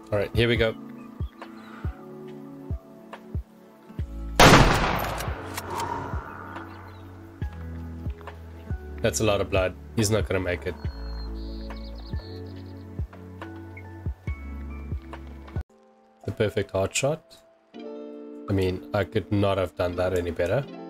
All right, here we go. That's a lot of blood. He's not gonna make it. The perfect heart shot. I mean, I could not have done that any better.